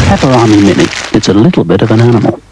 Paparami Mini. It's a little bit of an animal.